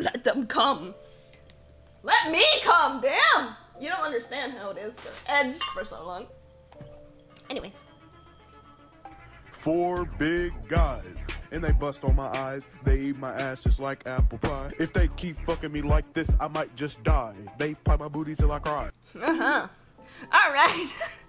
Let them come. Let me come, damn! You don't understand how it is to edge for so long. Anyways. 4 big guys, and they bust on my eyes. They eat my ass just like apple pie. If they keep fucking me like this, I might just die. They pie my booty till I cry. Alright.